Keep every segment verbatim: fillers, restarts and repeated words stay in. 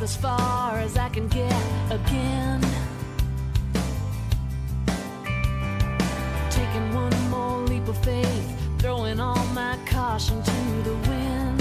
as far as I can get again. Taking one more leap of faith, throwing all my caution to the wind.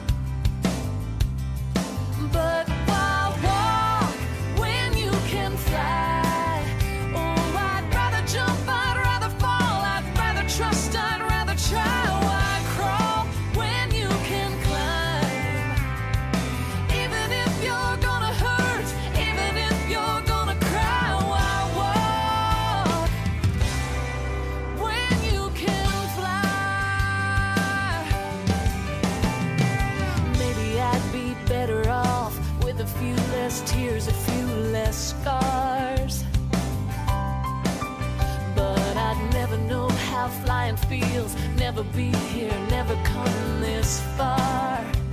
But why walk when you can fly? Oh, I'd rather jump, I'd rather fall, I'd rather trust, I'd rather try. Why crawl when you can climb? Even if you're gonna hurt, even if you're gonna cry. Why walk when you can fly? Maybe I'd be better off with a few less tears, a few less scars. But I'd never know how flying feels, never be here, never come this far.